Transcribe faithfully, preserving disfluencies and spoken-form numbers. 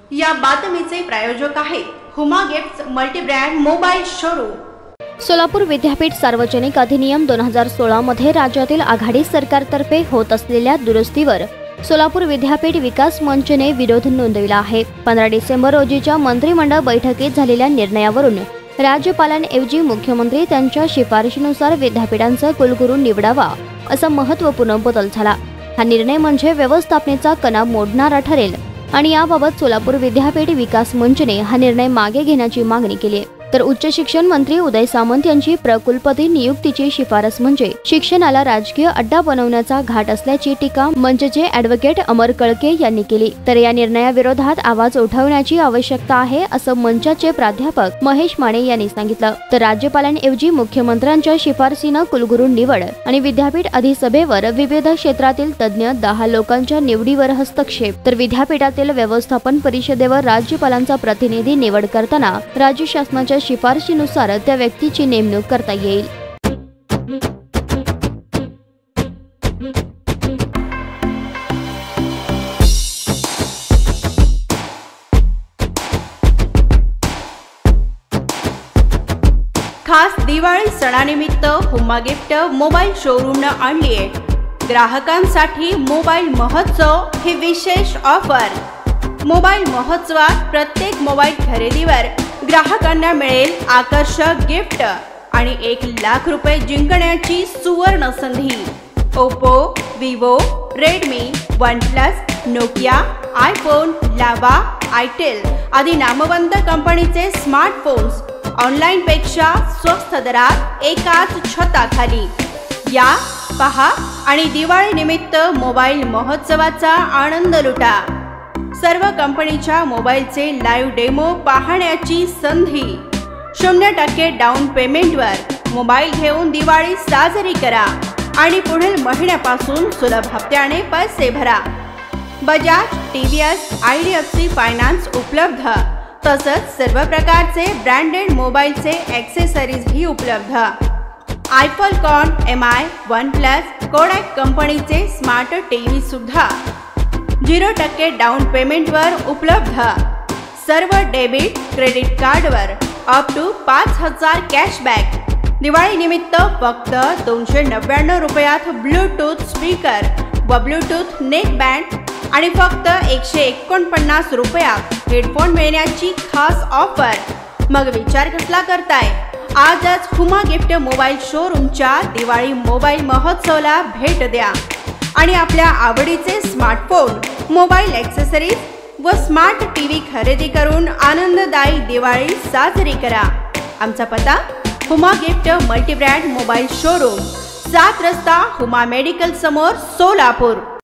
या बातमीचे प्रायोजक आहे Huma gifts multibrand mobile showroom. Solapur विद्यापीठ सार्वजनिक अधिनियम दोन हजार सोळा मध्ये राज्यातील आघाडी सरकारतर्फे होत असलेल्या दुरुस्तीवर सोलापूर विद्यापीठ विकास मंचने विरोध नोंदविला आहे। पंधरा डिसेंबर रोजीच्या मंत्रिमंडळ बैठकीत झालेल्या निर्णयावरून राज्यपालांऐवजी मुख्यमंत्री त्यांच्या शिफारशीनुसार विद्यापीठांचा कुलगुरू निवडावा असा महत्त्वपूर्ण बदल झाला। हा निर्णय म्हणजे व्यवस्थापनेचा कणा मोडणारा ठरेल आणि याबाबत सोलापूर विद्यापीठ विकास मंचने हा निर्णय मागे घेण्याची मागणी केली आहे। तर उच्च शिक्षण मंत्री उदय सामंत यांची प्रकुलपती नियुक्तीची शिफारस म्हणजे शिक्षणाला राजकीय अड्डा बनवण्याचा घाट असल्याची टीका मंचचे ॲडव्होकेट अमर कळके यांनी केली। तर या निर्णयाविरोधात आवाज उठवण्याची आवश्यकता आहे असं मंचाचे प्राध्यापक महेश माने यांनी सांगितलं। तर राज्यपालांऐवजी मुख्यमंत्र्यांच्या शिफारसीनं कुलगुरू निवड आणि विद्यापीठ अधिसभेवर विविध क्षेत्रातील तज्ज्ञ दहा लोकांच्या निवडीवर हस्तक्षेप, तर विद्यापीठातील व्यवस्थापन परिषदेवर राज्यपालांचा प्रतिनिधी निवड करताना राज्य शासनाच्या शिफारशीनुसार त्या व्यक्तीची नेमणूक करता येईल। खास दिवाळी सणानिमित्त हुमा गिफ्ट मोबाईल शोरूमने आणली आहे ग्राहकांसाठी मोबाईल महोत्सव ही विशेष ऑफर। मोबाईल महोत्सवात प्रत्येक मोबाईल खरेदीवर ग्राहकांना मिळेल आकर्षक गिफ्ट आणि एक लाख रुपये जिंकण्याची सुवर्ण संधी। Oppo, Vivo, Redmi, OnePlus, Nokia, iPhone, Lava, itel आदी नामवंत कंपनीचे स्मार्टफोन्स ऑनलाईन पेक्षा स्वस्त दरात एकाच छताखाली। या, पहा आणि दिवाळी निमित्त मोबाईल महोत्सवाचा आनंद लुटा। सर्व कंपनीच्या मोबाईलचे लाईव्ह डेमो पाहण्याची संधी। शून्य टक्के डाऊन पेमेंटवर मोबाईल घेऊन दिवाळी साजरी करा आणि पुढील महिन्यापासून सुलभ हप्त्याने पैसे भरा। बजाज, टीव्हीएस, आयडीएफसी फायनान्स उपलब्ध, तसंच सर्व प्रकारचे ब्रँडेड मोबाईलचे ॲक्सेसरीज ही उपलब्ध। IPhone, M I, OnePlus, Kodak कंपनीचे स्मार्ट टीव्ही सुद्धा झिरो टक्के डाऊन पेमेंटवर उपलब्ध। सर्व डेबिट क्रेडिट कार्डवर अप टू पाच हजार कॅशबॅक। दिवाळी निमित्त फक्त दोनशे नव्याण्णव रुपयात ब्लूटूथ स्पीकर व ब्लूटूथ नेक बँड आणि फक्त एकशे एकोणपन्नास रुपयात हेडफोन मिळण्याची खास ऑफर। मग विचार कसला करताय? आजच हुमा गिफ्ट मोबाईल शोरूमच्या दिवाळी मोबाईल महोत्सवाला भेट द्या आणि आपल्या आवडीचे स्मार्टफोन, मोबाईल ॲक्सेसरीज व स्मार्ट टीव्ही खरेदी करून आनंददायी दिवाळी साजरी करा। आमचा पत्ता Huma gift multibrand mobile showroom, Saat Rasta, Huma medical समोर, सोलापूर।